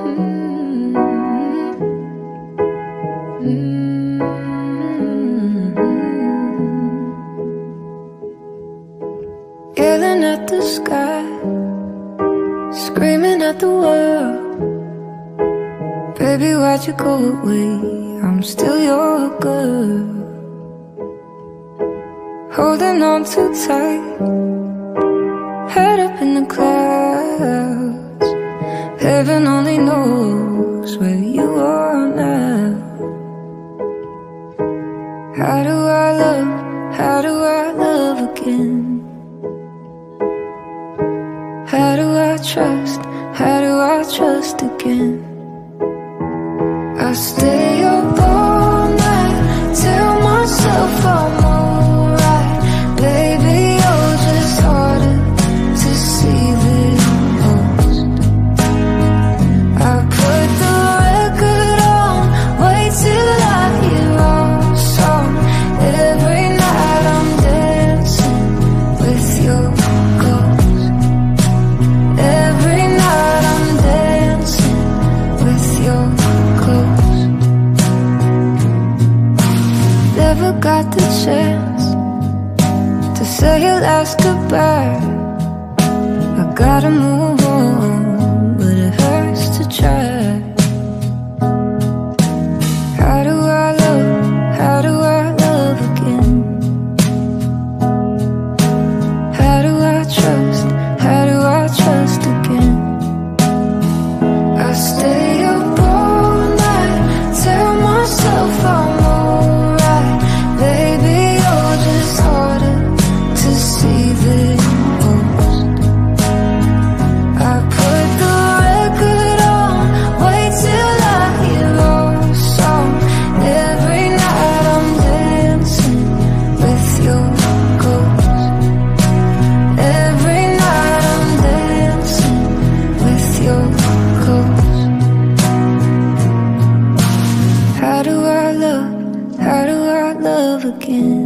Yelling at the sky, screaming at the world. Baby, why'd you go away? I'm still your girl. Holding on too tight, head up in the clouds. Heaven only knows where you are now. How do I love again? How do I trust again? I stay up all night, tell myself I'm alright. Baby, you're just harder to see than most. I put the record on, wait till I hear our song. Every night I'm dancing with your ghost. Every night I'm dancing with your ghost. Never got the chance to say your last goodbye. I gotta move on, but it hurts to try. How do I love again? How do I trust again? I stay up all night, tell myself I'm alright. Baby, you're just harder to see than most. I put the record on, wait till I hear our song. Every night I'm dancing with your ghost. Every night I'm dancing with your ghost. How do I love again?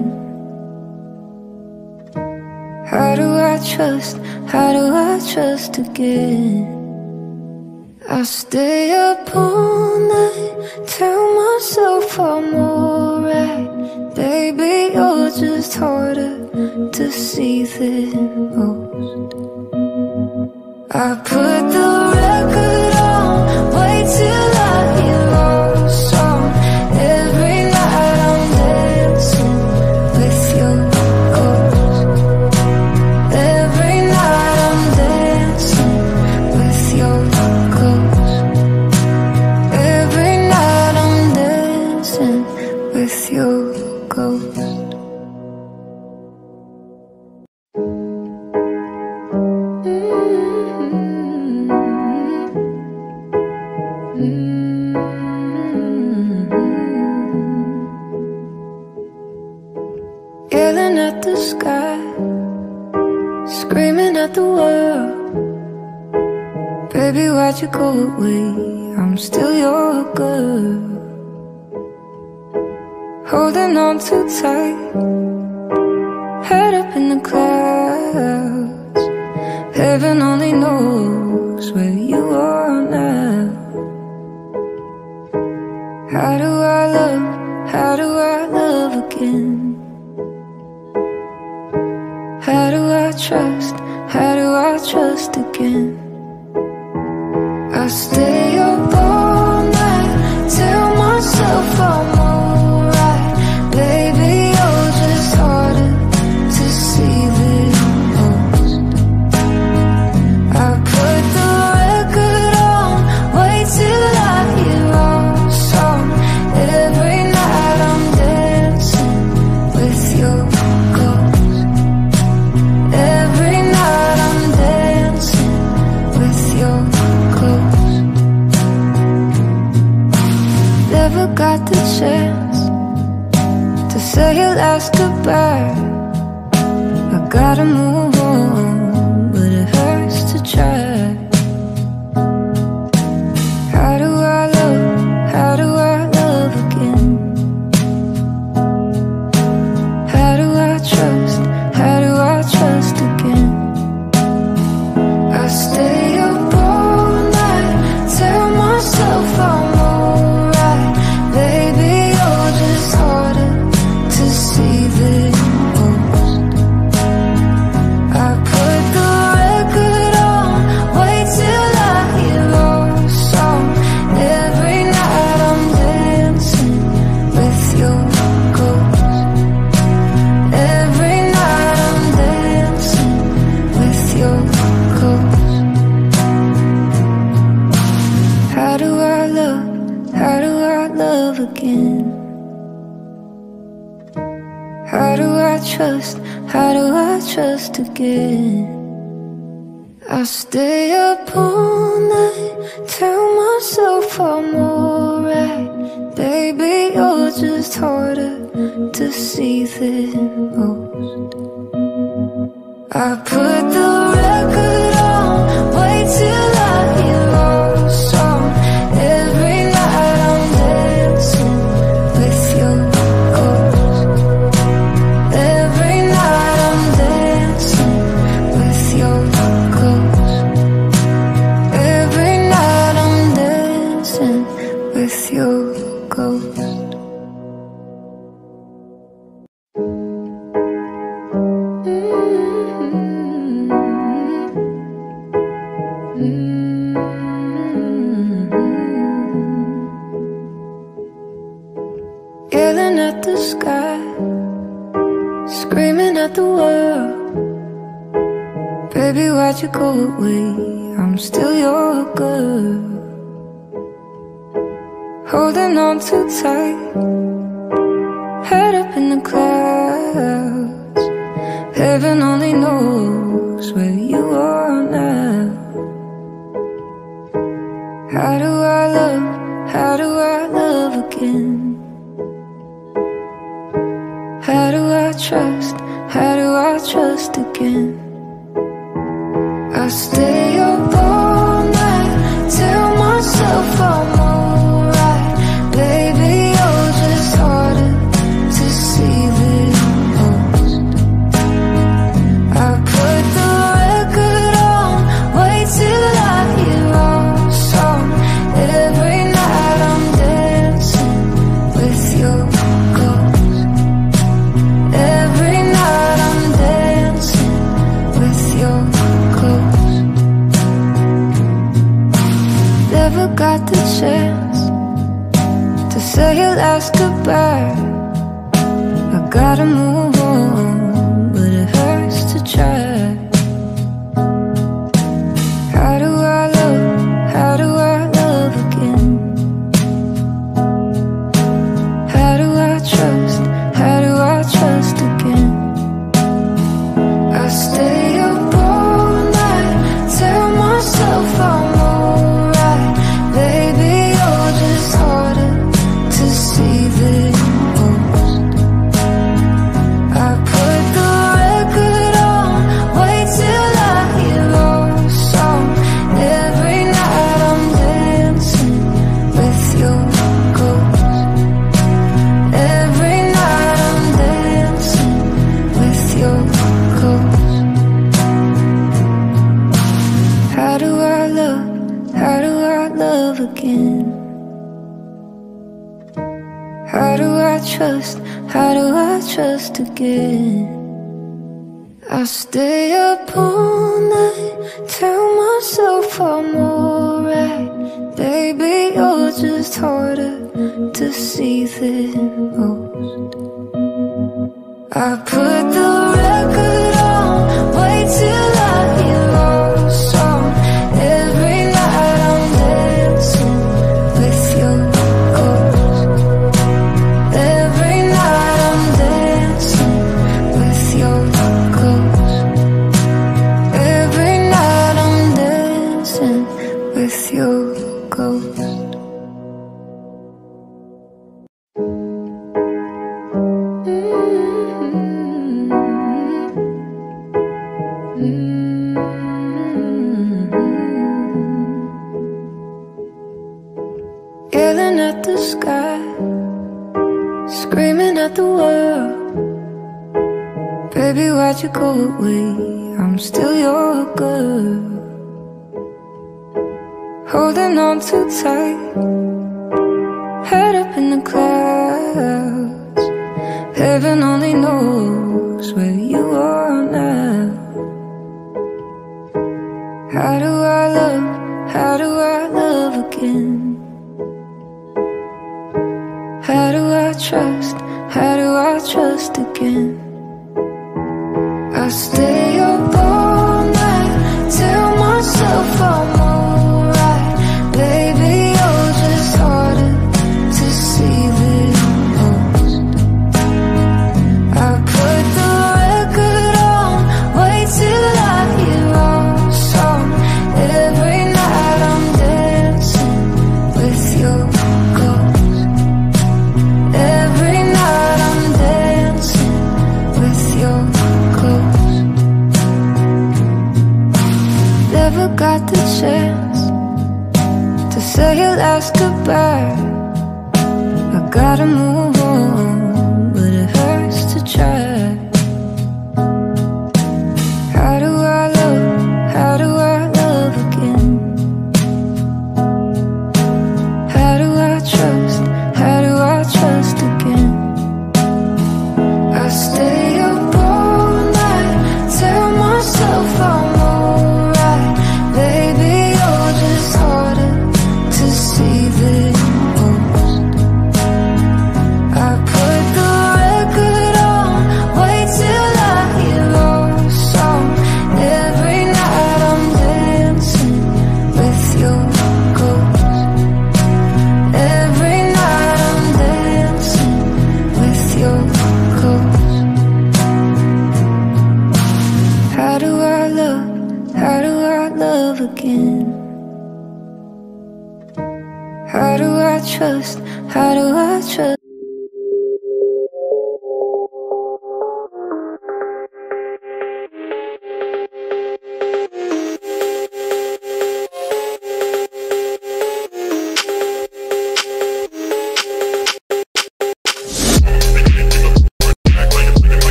How do I trust again? I stay up all night, tell myself I'm alright. Baby, you're just harder to see than most. I put the record on, wait till I hear our song. Every night I'm dancing with your ghost. Every night I'm dancing with your ghost. Every night I'm dancing with your ghost. Yelling at the sky, screaming at the world. Baby, why'd you go away? I'm still your girl. Holding on too tight, head up in the clouds. Heaven only knows where you are now. How do I love again? How do I trust again? I stay up all night, tell myself I'm alright. Baby, you're just harder to see than most. I put the record on, wait till I hear our song. Every night I'm dancing with your ghost. Every night I'm dancing with your ghost. Never got the chance to say your last goodbye. I gotta move on, but it hurts to try. How do I love again? How do I trust again? I stay up all night, tell my love again? How do I trust? How do I trust again? I stay up all night, tell myself I'm alright. Baby, you're just harder to see than most. I put the record on, wait till I hear our song. Every night I'm dancing with your ghost. Every night I'm dancing with your ghost. Every night I'm dancing with your ghost. Yelling at the sky, screaming at the world. Baby, why'd you go away? I'm still your girl. Holding on too tight, head up in the clouds. Heaven only knows where you are now. How do I love? How do I love again? How do I trust? How do I trust again? I stay up all night, tell myself I'm alright. Baby, you're just harder to see than most. I put the record on, wait till I hear our song. Every night I'm dancing with your ghost. Every night I'm dancing with your ghost. Never got the chance to say your last goodbye. I gotta move on, but it hurts to try. How do I love? How do I love again? How do I trust? How do I trust again? I stay up all night, tell myself I'm alright. Baby, you're just harder to see than most. I put the record on, wait till I hear our song. Every night I'm dancing with your ghost. Every night I'm dancing with your ghost. How do I love? How do I love again? How do I trust? How do I trust again? I stay up all night, tell myself I'm alright. Baby, you're just harder to see than most. I put the record on, wait till I hear our song. Every night I'm dancing with your ghost. Every night I'm dancing with your ghost. Every night I'm dancing with your ghost. Yelling at the sky, screaming at the world. Baby, why'd you go away? I'm still your girl. Holding on too tight, head up in the clouds. Heaven only knows where you are now. How do I love? How do I love again? How do I trust? How do I trust again? I stay up all night, tell myself I'm alright. Baby, you're just harder to see got the chance to say your last goodbye, I gotta move on, but it hurts to try. How do I love again? How do I trust again? I stay up all night, tell myself I'm alright. Baby, you're just harder to see than most. I put the record on, wait till I hear our song. Every night I'm dancing with your ghost. Every night I'm dancing with your ghost. How do I love again? How do I trust